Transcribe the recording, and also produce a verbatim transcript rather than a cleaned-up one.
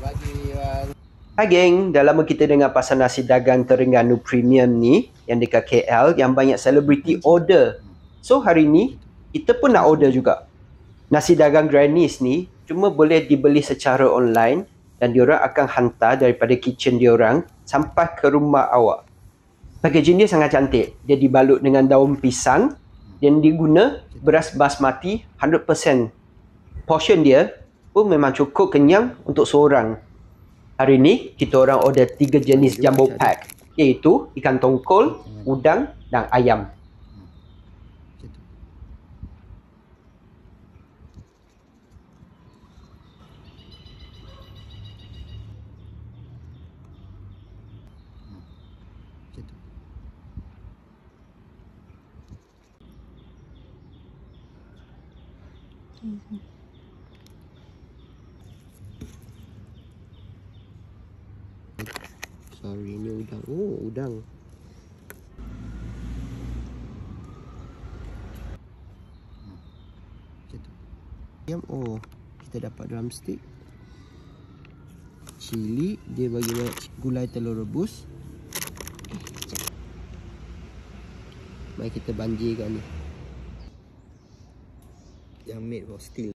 Hai geng, dah lama kita dengar pasal nasi dagang Terengganu Premium ni yang dekat K L yang banyak selebriti order. So hari ni kita pun nak order juga. Nasi dagang Granny's ni cuma boleh dibeli secara online dan diorang akan hantar daripada kitchen diorang sampai ke rumah awak. Packaging dia sangat cantik. Dia dibalut dengan daun pisang dan diguna beras basmati one hundred percent. Portion dia pun memang cukup kenyang untuk seorang. Hari ni, kita orang order tiga jenis jumbo pack, iaitu ikan tongkol, udang dan ayam. Sorry, ini udang. Oh, udang. Ayam, oh, kita dapat drumstick. Cili, dia bagi gulai telur rebus. Mari kita banjirkan ni. Yang made for steel.